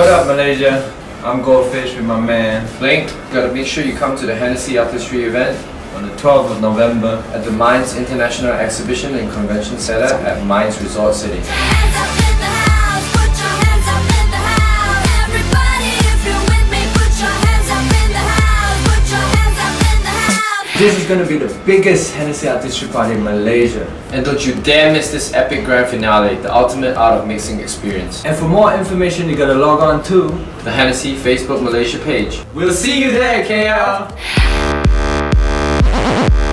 What up, Malaysia? I'm Goldfish with my man Flink. Gotta make sure you come to the Hennessy Artistry event on the 12th of November at the MIECC International Exhibition and Convention Center at MIECC Resort City. This is gonna be the biggest Hennessy Artistry party in Malaysia. And don't you dare miss this epic grand finale, the ultimate art of mixing experience. And for more information, you gotta log on to the Hennessy Facebook Malaysia page. We'll see you there, KL!